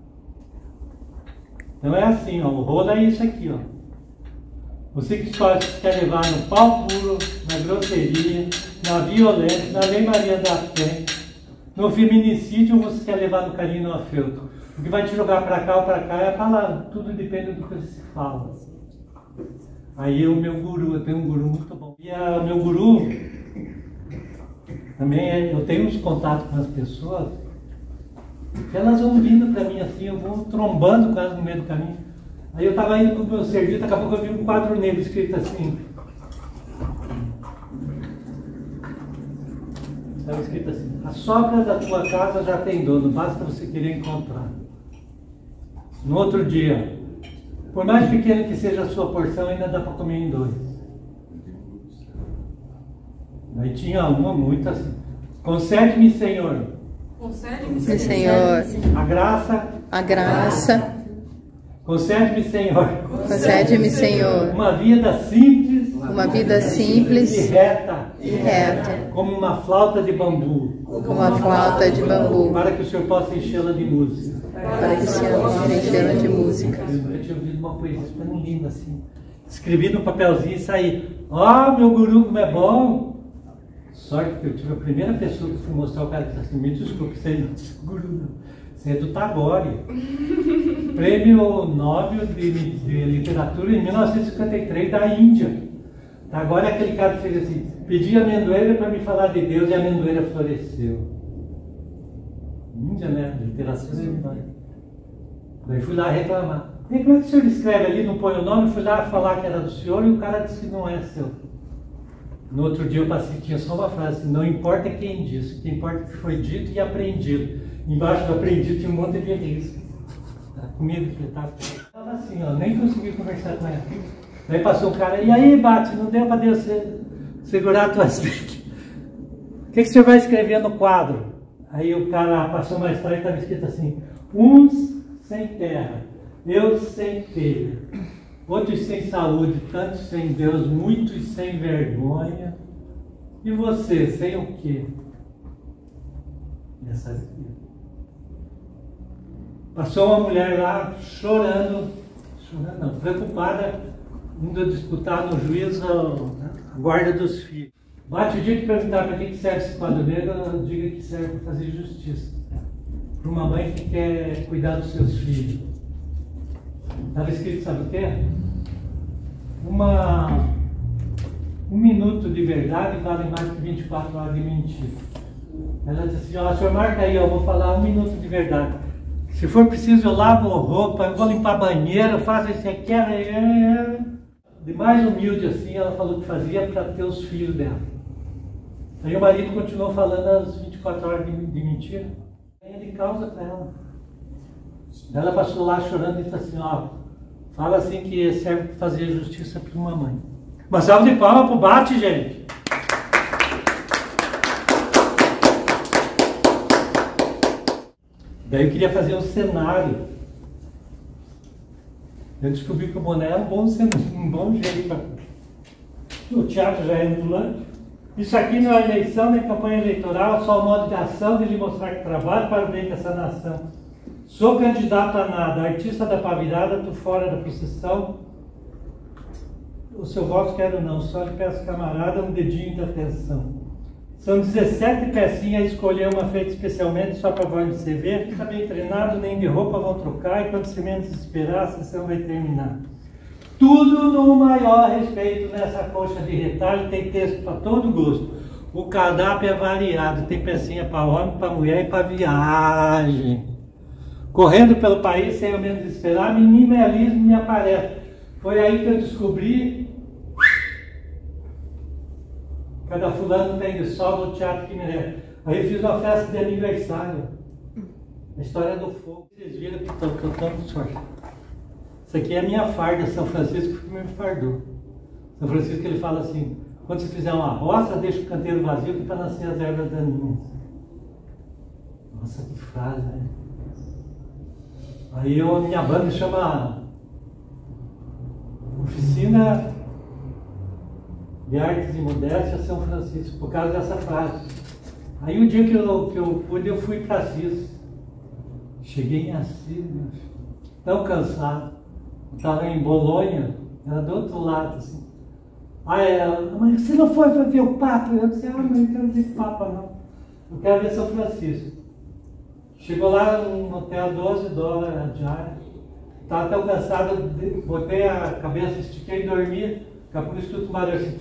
Então é assim, ó, o rolo é isso aqui, ó. Você que escolhe se quer levar no pau puro, na grosseria, na violência, na Lei Maria da Fé, no feminicídio, ou você quer levar no carinho no afeuto. O que vai te jogar para cá ou para cá é a palavra. Tudo depende do que se fala. Aí o meu guru, eu tenho um guru muito bom. E o meu guru, também eu tenho uns contatos com as pessoas, que elas vão vindo para mim assim, eu vou trombando com elas no meio do caminho. Aí eu estava indo para o meu serviço, daqui a pouco eu vi um quadro negro escrito assim. Estava escrito assim: a sobra da tua casa já tem dono, basta você querer encontrar. No outro dia, por mais pequena que seja a sua porção, ainda dá para comer em dois. Aí tinha uma muito assim: concede-me, Senhor. Concede-me, Senhor, A graça. Concede-me, Senhor, Uma vida simples. uma vida simples E reta. e reta, Como uma flauta de bambu. como uma flauta de bambu, Para que o Senhor possa enchê-la de música. para que se enchê-la de música. Eu nunca tinha ouvido uma poesia tão linda assim. Escrevi no papelzinho e saí. Ó, meu guru, como é bom! Sorte que eu tive a primeira pessoa que fui mostrar o cara que disse assim: me desculpe, você não é guru, não. Você é do Tagore. Prêmio Nobel de Literatura em 1953 da Índia. Tagore é aquele cara que fez assim: pedi a amendoeira para me falar de Deus e a amendoeira floresceu. Índia, né? Literatura. Daí fui lá reclamar. E como é que o senhor escreve ali, não põe o nome? Fui lá falar que era do senhor e o cara disse que não é seu. No outro dia eu passei, tinha só uma frase: não importa quem disse, o que importa é o que foi dito e aprendido. Embaixo do aprendido tinha um monte de risco. Comida que estava assim, ó, nem consegui conversar com ela. Daí passou um cara: e aí, Bate, não deu para Deus segurar as tuas dentes? O que o senhor vai escrever no quadro? Aí o cara passou mais tarde e estava escrito assim: uns sem terra, eu sem telha, outros sem saúde, tantos sem Deus, muitos sem vergonha. E você, sem o quê? Nessa vida. Passou uma mulher lá chorando não, preocupada, indo disputar no juízo a guarda dos filhos. Bate o dia que perguntar para que serve esse quadro negro, ela diga que serve para fazer justiça. Para uma mãe que quer cuidar dos seus filhos. Estava escrito, sabe o quê? Um minuto de verdade vale mais que 24 horas de mentira. Ela disse assim: ó, senhor, marca aí, eu vou falar 1 minuto de verdade. Se for preciso, eu lavo roupa, eu vou limpar a banheira, eu faço isso aqui. De mais humilde assim, ela falou que fazia para ter os filhos dela. Aí o marido continuou falando as 24 horas de mentira. Aí ele causa para ela. Ela passou lá chorando e disse assim: ó, fala assim que serve para fazer justiça para uma mãe. Uma salva de palmas pro Bate, gente! Daí eu queria fazer um cenário. Eu descobri que o boné é um bom jeito. O teatro já é ambulante. Isso aqui não é eleição, nem campanha eleitoral, é só um modo de ação de lhe mostrar que trabalho para o bem dessa nação. Sou candidato a nada, artista da pá virada, tô fora da procissão. O seu voto quero não, só lhe peço, camarada, um dedinho de atenção. São 17 pecinhas, escolher uma feita especialmente só para voz de CV. Fica bem treinado, nem de roupa vão trocar, e quando se menos esperar, a sessão vai terminar. Tudo no maior respeito nessa coxa de retalho, tem texto para todo gosto. O cardápio é variado, tem pecinha para homem, para mulher e para viagem. Correndo pelo país sem ao menos esperar, minimalismo me aparece. Foi aí que eu descobri. Cada fulano tem de sol no teatro que merece. Aí eu fiz uma festa de aniversário. A história do fogo. Vocês viram que eu estou no sorte. Isso aqui é a minha farda, São Francisco, que me fardou. São Francisco ele fala assim, quando você fizer uma roça, deixa o canteiro vazio que para nascer as ervas daninhas. Nossa, que frase, né? Aí a minha banda chama Oficina de Artes e Modéstia São Francisco, por causa dessa frase. Aí o dia que eu pude, eu fui para Assis. Cheguei em Assis, tão cansado. Estava em Bolonha, era do outro lado, assim. Aí ela, mas você não foi para ver o Papa? Eu disse, não, não quero ver Papa, não. Eu quero ver São Francisco. Chegou lá no hotel, $12 a diária. Estava tão cansado, botei a cabeça, estiquei e dormi. Daqui a pouco escuto um barulho assim.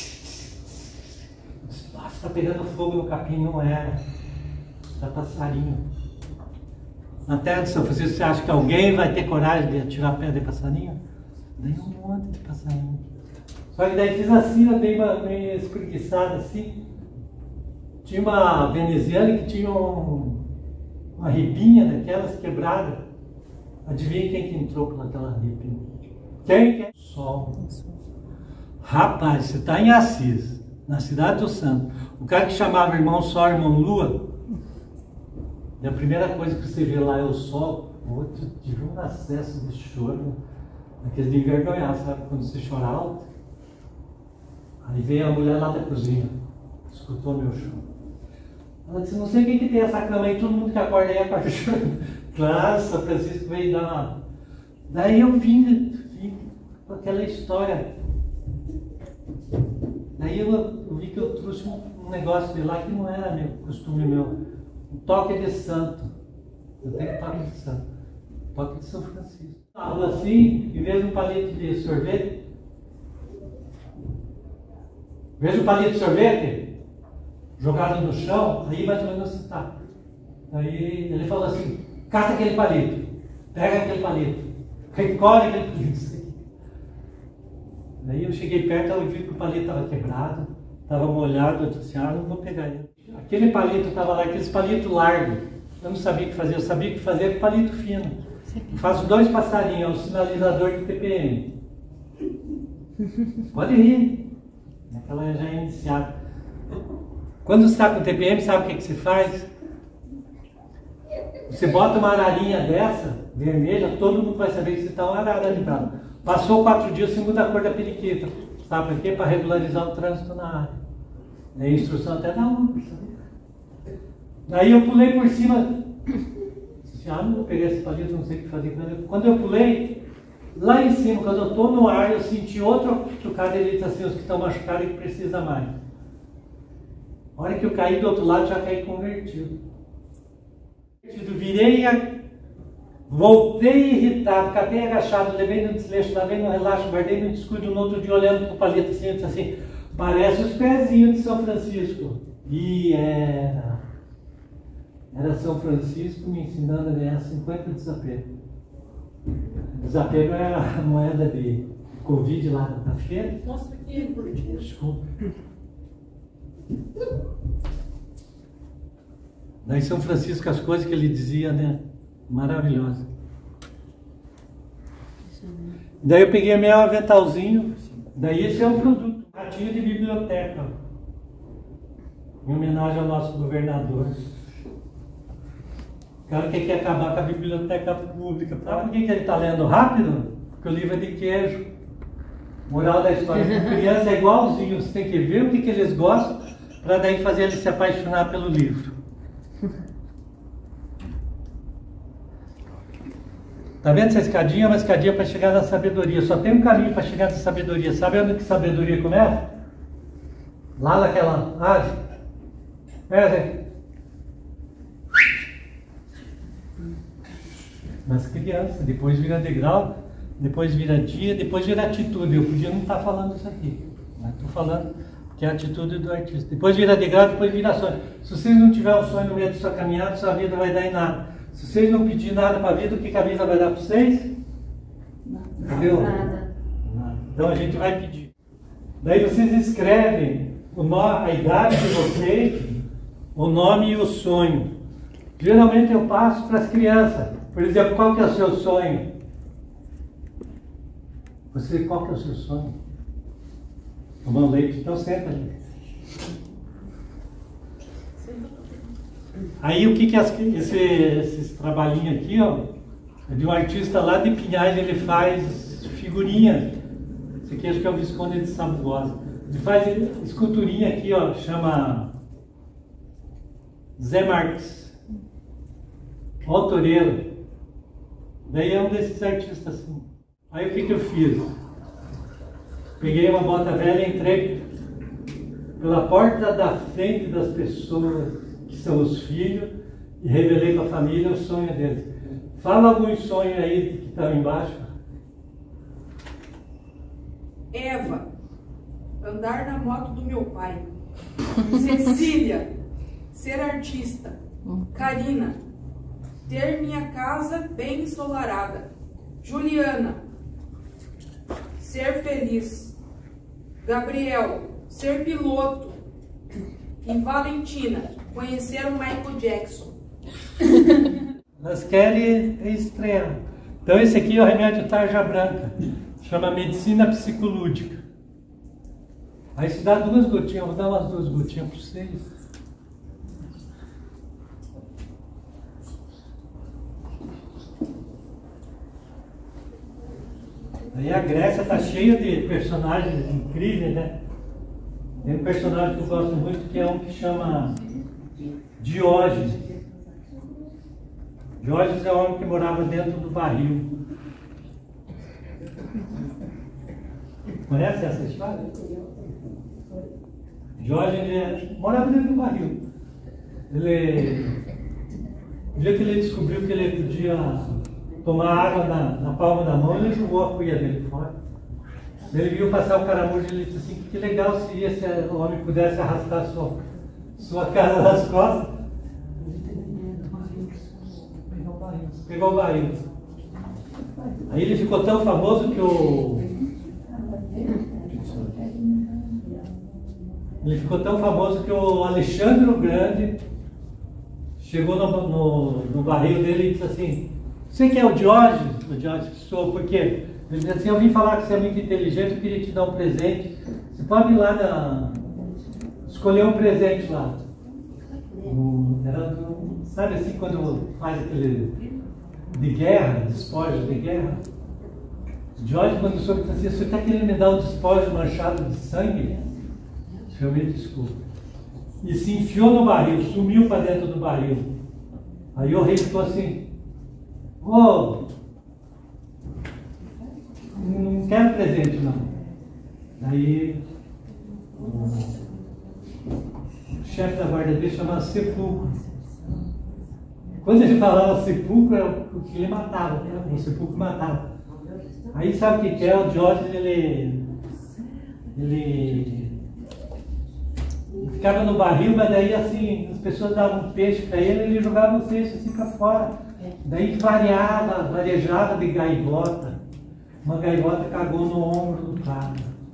Nossa, está pegando fogo no capim, não era. Está passarinho. Na terra de São Francisco, você acha que alguém vai ter coragem de atirar pedra de passarinho? Daí um monte de passarinho. Só que daí fiz assim, meio espreguiçada assim. Tinha uma veneziana que tinha uma ribinha daquelas quebrada. Adivinha quem que entrou por aquela ribinha? Quem? Sol. Rapaz, você está em Assis, na cidade do Santo. O cara que chamava irmão Sol, irmão Lua. E a primeira coisa que você vê lá é o sol. O outro tive um acesso de choro, aqueles de envergonhar, sabe? Quando você chora alto. Aí veio a mulher lá da cozinha, escutou meu choro. Ela disse, não sei quem que tem essa cama aí, todo mundo que acorda aí acorda chorando. Claro, São Francisco veio dar uma... Daí eu vim com aquela história. Daí eu vi que eu trouxe um negócio de lá que não era meu costume meu. Um toque de santo. Eu tenho toque de santo. Toque de São Francisco. Algo assim, em vez de um palito de sorvete, jogado no chão, aí mais ou menos assim tá. Aí ele falou assim, cata aquele palito, pega aquele palito, recolhe aquele palito. Daí eu cheguei perto, eu vi que o palito estava quebrado, estava molhado, eu disse, não vou pegar ele. Aquele palito estava lá, aqueles palitos largos, eu não sabia o que fazer, eu sabia o que fazer com palito fino. Eu faço 2 passarinhos, é um sinalizador de TPM. Pode rir, aquela já é iniciada. Quando você está com TPM, sabe o que se faz? Você bota uma ararinha dessa, vermelha, todo mundo vai saber que você está uma arara ali brava. Passou 4 dias, você muda a cor da periquita. Sabe por quê? Para regularizar o trânsito na área. É instrução até da UNA. Daí eu pulei por cima. Disse, não vou pegar esse palito, não sei o que fazer. Quando eu pulei, lá em cima, quando eu estou no ar, eu senti outro cadelito assim, os que estão machucados e que precisa mais. A hora que eu caí do outro lado, já caí convertido. Virei, voltei irritado, catei agachado, levei no desleixo, lavei no relaxo, guardei no descuido, no outro dia olhando para o palito assim, eu disse assim, parece os pezinhos de São Francisco. E era São Francisco me ensinando a ganhar 50 desapego. Desapego é a moeda de Covid lá na feira. Mostra aqui, por favor. Desculpa. Daí São Francisco, as coisas que ele dizia, né? Maravilhosa. Daí eu peguei meu aventalzinho. Daí esse é um produto, ratinho de biblioteca. Em homenagem ao nosso governador. O cara que quer acabar com a biblioteca pública. Sabe por que ele está lendo rápido? Porque o livro é de queijo. Moral da história. Com criança é igualzinho. Você tem que ver o que eles gostam para daí fazer eles se apaixonar pelo livro. Tá vendo essa escadinha? É uma escadinha para chegar na sabedoria. Só tem um caminho para chegar na sabedoria. Sabe onde que sabedoria começa? Lá naquela árvore. Nas crianças. Depois vira degrau, depois vira dia, depois vira atitude. Eu podia não estar falando isso aqui, mas estou falando que é a atitude do artista. Depois vira degrau, depois vira sonho. Se vocês não tiverem um sonho no meio da sua caminhada, sua vida vai dar em nada. Se vocês não pedirem nada para a vida, o que a vida vai dar para vocês? Entendeu? Nada. Então a gente vai pedir. Daí vocês escrevem a idade de vocês, o nome e o sonho. Geralmente eu passo para as crianças. Por exemplo, qual que é o seu sonho? Qual que é o seu sonho? Tomar leite, então senta ali. Aí o que esses trabalhinhos aqui, ó, é de um artista lá de Pinhais, ele faz figurinha. Esse aqui acho que é o Visconde de Sabugosa. Ele faz esculturinha aqui, ó, chama Zé Marques. Ó, Toureiro. Daí é um desses artistas assim. Aí o que eu fiz? Peguei uma bota velha e entrei pela porta da frente das pessoas que são os filhos e revelei para a família o sonho deles. Fala alguns sonhos aí que estão embaixo. Eva, andar na moto do meu pai. Cecília, ser artista. Karina, ter minha casa bem ensolarada. Juliana, ser feliz. Gabriel, ser piloto. E Valentina, conhecer o Michael Jackson. Elas querem estrear. Então esse aqui é o remédio tarja branca. Chama medicina psicolúdica. Aí se dá 2 gotinhas, vou dar umas 2 gotinhas para vocês. Aí a Grécia está cheia de personagens incríveis, né? Tem um personagem que eu gosto muito que é um que chama Diógenes. Diógenes é o homem que morava dentro do barril. Conhece essa história? Diógenes morava dentro do barril. No dia que ele descobriu que ele podia tomar água na palma da mão, ele jogou a cuia dele fora. Ele viu passar o caramujo e ele disse assim, que legal seria se o homem pudesse arrastar sua casa nas costas. Pegou o barril. Aí ele ficou tão famoso que o Alexandre o Grande chegou no barril dele e disse assim, você que é o Diógenes? O Diógenes sou, por quê? Ele disse assim, eu vim falar que você é muito inteligente, eu queria te dar um presente. Você pode ir lá escolher um presente lá. Sabe assim, quando faz aquele de guerra, despojos de guerra? Diógenes, quando soube, disse assim, você está querendo me dar um despojo manchado de sangue? Eu me desculpe. E se enfiou no barril, sumiu para dentro do barril. Aí o rei ficou assim, não quero presente não. Daí o chefe da guarda dele chamava Sepulcro. Quando ele falava sepulcro, era o que ele matava, né? O sepulcro matava. Aí sabe o que é? O Diógenes, ele ficava no barril, mas daí assim, as pessoas davam um peixe para ele jogava o peixe assim para fora. Daí varejava de gaivota. Uma gaivota cagou no ombro do cara.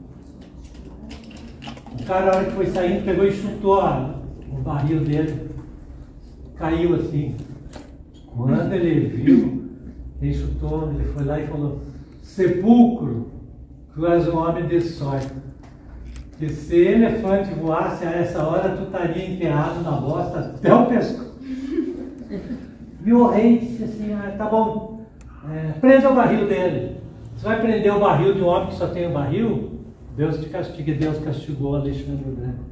O cara, na hora que foi saindo, pegou e chutou o barril dele. Caiu assim. Quando ele viu, ele chutou, ele foi lá e falou, Sepulcro, tu és um homem de sorte. Que se elefante voasse a essa hora, tu estaria enterrado na bosta até o pescoço. E o rei disse assim, tá bom, prenda o barril dele. Você vai prender o barril de um homem que só tem o barril? Deus te castiga, e Deus castigou Alexandre o Grande.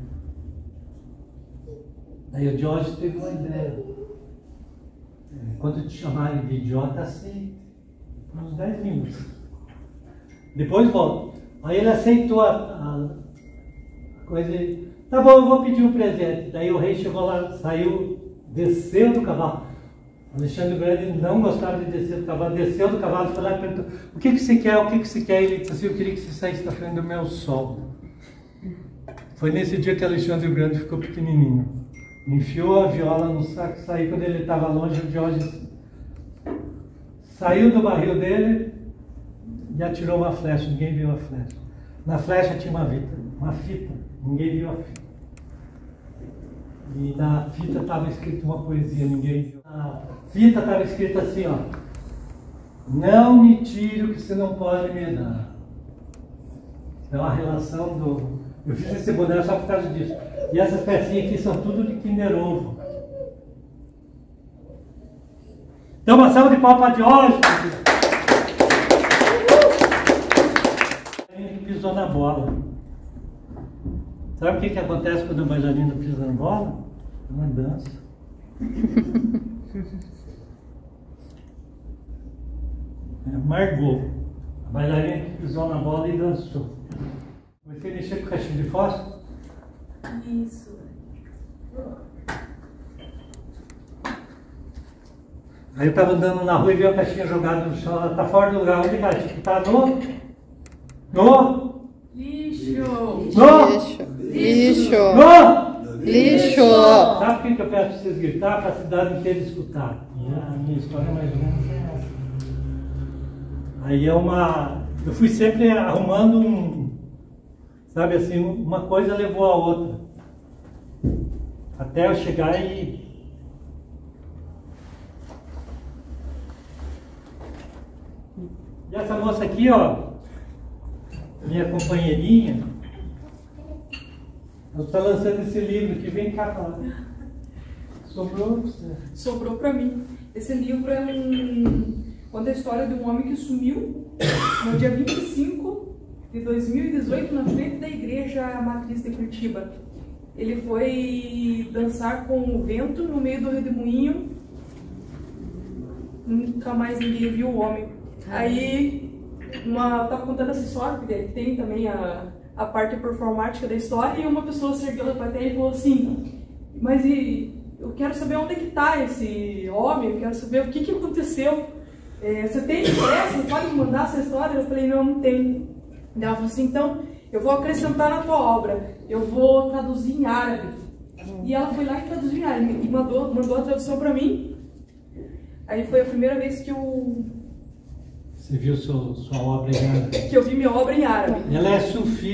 Aí o Diógenes teve uma ideia. Quando te chamarem de idiota, assim, por uns 10 minutos. Depois volta. Aí ele aceitou a coisa e tá bom, eu vou pedir um presente. Daí o rei chegou lá, saiu, desceu do cavalo. Alexandre o Grande não gostava de descer do cavalo, desceu do cavalo e foi lá e perguntou: o que você quer? O que você quer? Ele disse assim: eu queria que você saísse da frente do meu sol. Foi nesse dia que Alexandre o Grande ficou pequenininho. Enfiou a viola no saco, saiu. Quando ele estava longe, o Diógenes saiu do barril dele e atirou uma flecha. Ninguém viu a flecha. Na flecha tinha uma fita. Ninguém viu a fita. E na fita estava escrito uma poesia, ninguém viu. Na fita estava escrito assim, ó: não me tire o que você não pode me dar. É uma relação do... Eu fiz esse boneco só por causa disso. E essas pecinhas aqui são tudo de Kinder Ovo. Então, uma salva de palmas de hoje. Ele pisou na bola. Sabe o que acontece quando o bailarino pisa na bola? É uma dança. Margot, a bailarina que pisou na bola e dançou. Comecei a mexer com o cachinho de fósforo. Isso. Aí eu estava andando na rua e vi a caixinha jogada no chão. Ela está fora do lugar. Onde ela está? No lixo. Lixo. Sabe por que eu peço para vocês gritar? Para a cidade inteira escutar. E a minha história mais ou menos é essa. Aí eu fui sempre arrumando sabe assim, uma coisa levou a outra. Até eu chegar e... E essa moça aqui, ó, minha companheirinha, ela está lançando esse livro que vem cá pra lá. Sobrou pra você? Sobrou pra mim. Esse livro conta a história de um homem que sumiu no dia 25 de 2018 na frente da igreja matriz de Curitiba. Ele foi dançar com o vento no meio do redemoinho. Nunca mais ninguém viu o homem. Aí, tava contando essa história, porque tem também a parte performática da história, e uma pessoa se ergueu da plateia e falou assim: mas eu quero saber onde é que tá esse homem, eu quero saber o que aconteceu. Você tem pressa? Pode me mandar essa história? Eu falei: não tenho. Ela falou assim: então, eu vou acrescentar na tua obra, eu vou traduzir em árabe. E ela foi lá e traduziu em árabe, e mandou a tradução pra mim. Aí foi a primeira vez que Você viu sua obra em árabe? Que eu vi minha obra em árabe. Ela é sufi,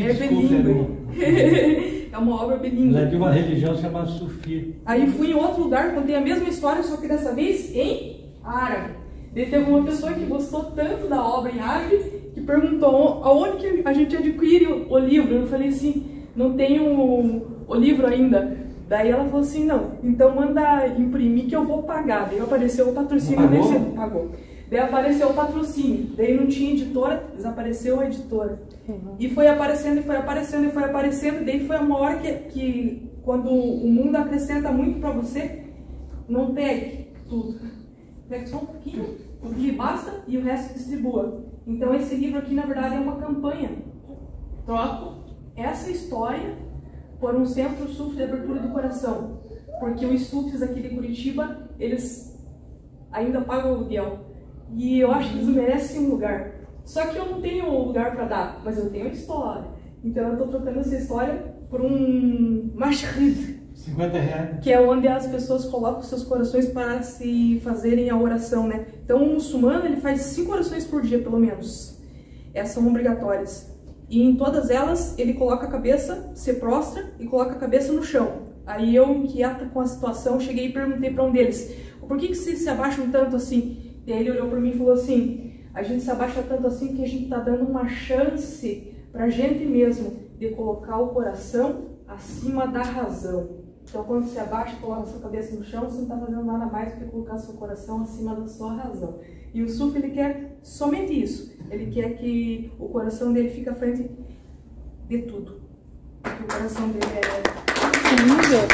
É uma obra bilíngue. Ela é de uma religião chamada sufi. Aí fui em outro lugar, contei a mesma história, só que dessa vez em árabe. Daí teve uma pessoa que gostou tanto da obra em árabe, que perguntou aonde que a gente adquire o livro. Eu falei assim: não tenho o livro ainda. Daí ela falou assim: não, então manda imprimir que eu vou pagar. Daí apareceu o patrocínio desse... Pagou. Daí apareceu o patrocínio, daí não tinha editora, desapareceu a editora. E foi aparecendo, e foi aparecendo, e foi aparecendo, e daí foi uma hora que quando o mundo acrescenta muito pra você, não pegue tudo. Pegue só um pouquinho, o que basta, e o resto distribua. Então esse livro aqui, na verdade, é uma campanha. Troco essa história por um centro SUF de abertura do coração. Porque os SUFs aqui de Curitiba, eles ainda pagam aluguel. E eu acho que eles merecem um lugar. Só que eu não tenho um lugar para dar, mas eu tenho a história. Então eu estou trocando essa história por um mashrid, 50 reais. Que é onde as pessoas colocam seus corações para se fazerem a oração, né? Então o muçulmano, ele faz 5 orações por dia, pelo menos. Essas são obrigatórias. E em todas elas, ele coloca a cabeça, se prostra e coloca a cabeça no chão. Aí eu, inquieta com a situação, cheguei e perguntei para um deles: por que vocês se abaixam tanto assim? E aí ele olhou para mim e falou assim: a gente se abaixa tanto assim porque a gente está dando uma chance para a gente mesmo de colocar o coração acima da razão. Então, quando você abaixa e coloca a sua cabeça no chão, você não está fazendo nada mais do que colocar seu coração acima da sua razão. E o Sufi, ele quer somente isso. Ele quer que o coração dele fique à frente de tudo. Porque o coração dele é... Lindo!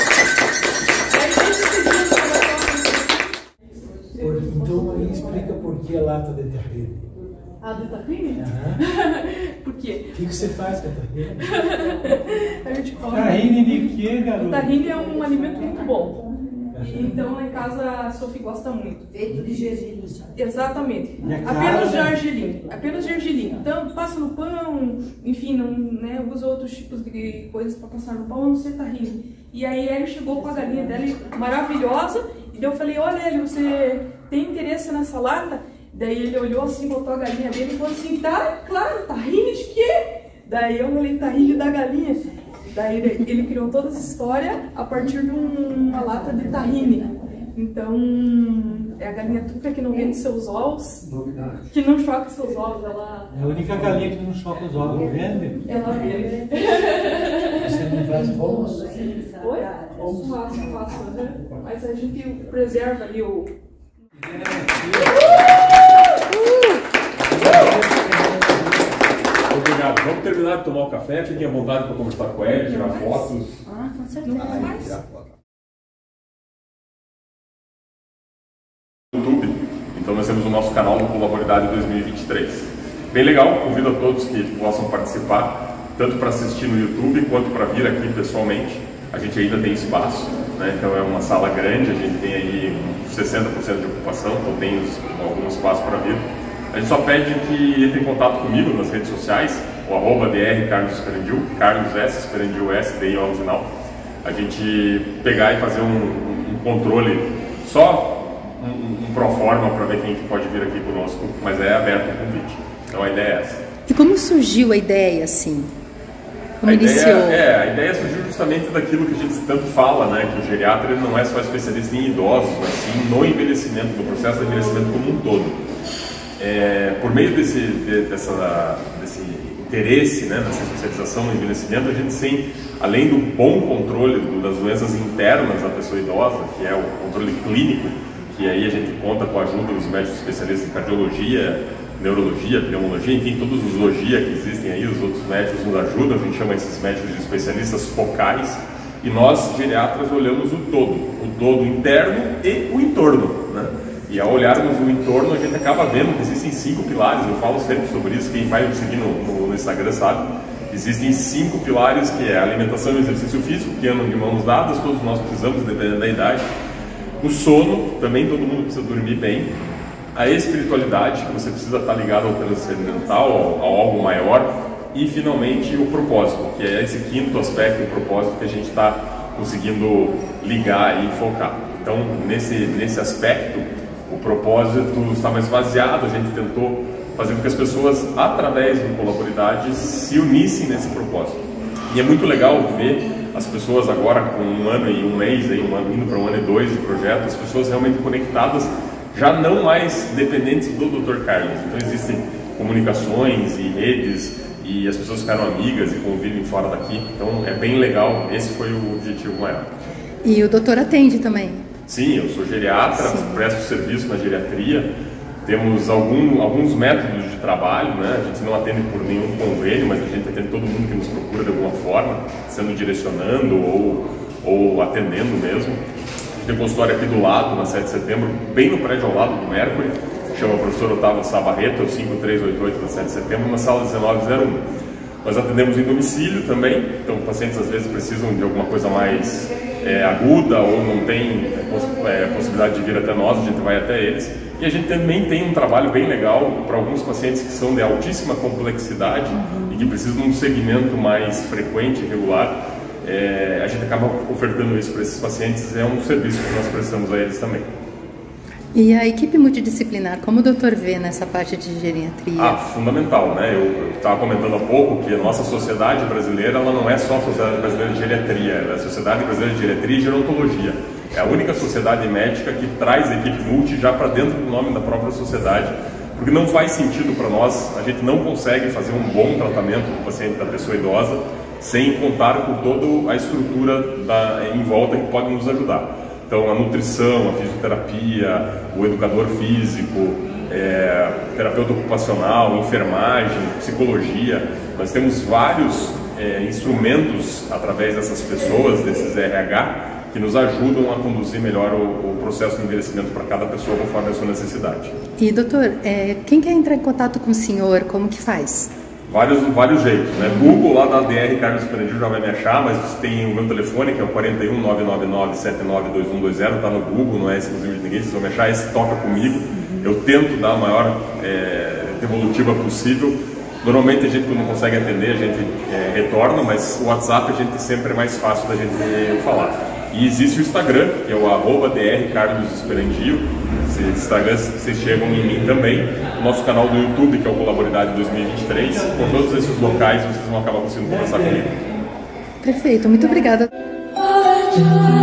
Então aí explica por que a lata de terrine. Ah, de tahine? Por quê? O que você faz com a terrine? A gente come. Tahine de quê, garoto? O tahine é um alimento muito bom. E, então lá em casa a Sophie gosta muito. Feito de gergelim. Exatamente. E a Apenas de cara? argelim. Apenas de argelim. Então passa no pão, enfim, não, né, usa outros tipos de coisas para passar no pão, a não ser tahine. E aí ele chegou com a galinha dela maravilhosa. E daí eu falei, olha, Hélio, você tem interesse nessa lata? Daí ele olhou assim, botou a galinha dele e falou assim, tá, claro, tahine de quê? Daí eu falei, tahine da galinha. Daí ele criou toda essa história a partir de uma lata de tahine. Então, é a galinha tuca que não vende seus ovos, que não choca seus ovos, ela... É a única galinha que não choca os ovos, vende? Ela vende. Você não faz bolos? Oi? Faço, né? Mas a gente preserva ali o... Obrigado. Vamos terminar de tomar o café. Fiquem à vontade para conversar com ele, tirar fotos. Ah, com certeza. YouTube. Então nós temos o nosso canal no Colaboridade 2023. Bem legal, convido a todos que possam participar, tanto para assistir no YouTube quanto para vir aqui pessoalmente. A gente ainda tem espaço, né? Então é uma sala grande, a gente tem aí 60% de ocupação, então tem algum espaço para vir. A gente só pede que entre em contato comigo nas redes sociais, o @dr Carlos Esperandil, Carlos S, Esperandil S, DI ao final. A gente pegar e fazer um controle, só um pro forma para ver quem que pode vir aqui conosco, mas é aberto o convite. Então a ideia é essa. E como surgiu a ideia, assim? Como A iniciou? ideia surgiu justamente daquilo que a gente tanto fala, né? Que o geriatra ele não é só especialista em idosos, mas sim no envelhecimento, no processo de envelhecimento como um todo. Por meio desse interesse, né, nessa especialização no envelhecimento, a gente tem, além do bom controle das doenças internas da pessoa idosa, que é o controle clínico, que aí a gente conta com a ajuda dos médicos especialistas em cardiologia, neurologia, pneumologia, enfim, todos os logia que existem aí, os outros médicos nos ajudam, a gente chama esses médicos de especialistas focais, e nós, geriatras, olhamos o todo interno e o entorno, né? E ao olharmos o entorno, a gente acaba vendo que existem 5 pilares, eu falo sempre sobre isso, quem vai me seguir no Instagram sabe. Existem 5 pilares, que é a alimentação e o exercício físico, que andam de mãos dadas, todos nós precisamos, dependendo da idade. O sono, também todo mundo precisa dormir bem. A espiritualidade, que você precisa estar ligado ao transcendental, ao algo maior. E, finalmente, o propósito, que é esse 5º aspecto, o propósito que a gente está conseguindo ligar e focar. Então, nesse aspecto, o propósito está mais baseado, a gente tentou fazer com que as pessoas, através do Colaboridade, se unissem nesse propósito. E é muito legal ver as pessoas agora com 1 ano e 1 mês, indo para 1 ano e 2 de projeto, as pessoas realmente conectadas, já não mais dependentes do Dr. Carlos. Então existem comunicações e redes, e as pessoas ficaram amigas e convivem fora daqui. Então é bem legal, esse foi o objetivo maior. E o doutor atende também? Sim, eu sou geriatra, presto serviço na geriatria. Temos alguns métodos de trabalho, né? A gente não atende por nenhum convênio, mas a gente atende todo mundo que nos procura de alguma forma, sendo direcionando ou atendendo mesmo. A gente tem um consultório aqui do lado, na 7 de setembro, bem no prédio ao lado do Mercury, chama o professor Otávio Sá Barreto, é o 5388 da 7 de setembro, na sala 1901. Nós atendemos em domicílio também, então pacientes às vezes precisam de alguma coisa mais aguda ou não tem possibilidade de vir até nós, a gente vai até eles. E a gente também tem um trabalho bem legal para alguns pacientes que são de altíssima complexidade e que precisam de um segmento mais frequente e regular. A gente acaba ofertando isso para esses pacientes, é um serviço que nós prestamos a eles também. E a equipe multidisciplinar, como o doutor vê nessa parte de geriatria? Fundamental, né? Eu estava comentando há pouco que a nossa sociedade brasileira, ela não é só a Sociedade Brasileira de Geriatria, ela é a Sociedade Brasileira de Geriatria e Gerontologia. É a única sociedade médica que traz a equipe multi já para dentro do nome da própria sociedade, porque não faz sentido para nós, a gente não consegue fazer um bom tratamento do paciente, da pessoa idosa, sem contar com toda a estrutura em volta que pode nos ajudar. Então, a nutrição, a fisioterapia, o educador físico, terapeuta ocupacional, enfermagem, psicologia. Nós temos vários instrumentos através dessas pessoas, desses RH, que nos ajudam a conduzir melhor o processo de envelhecimento para cada pessoa conforme a sua necessidade. E doutor, quem quer entrar em contato com o senhor, como que faz? Vários jeitos, né? Google lá da DR Carlos Esperandio já vai me achar, mas tem o meu telefone que é o 41 999 792120, tá no Google, não é exclusivo de ninguém, vocês vão me achar, esse toca comigo. Eu tento dar a maior devolutiva possível. Normalmente a gente não consegue atender, a gente retorna, mas o WhatsApp a gente sempre é mais fácil da gente falar. E existe o Instagram, que é o @drcarlosesperandio. Esse Instagram vocês chegam em mim também. O nosso canal do YouTube, que é o Colaboridade 2023. Por todos esses locais vocês vão acabar conseguindo conversar comigo. Perfeito, muito obrigada.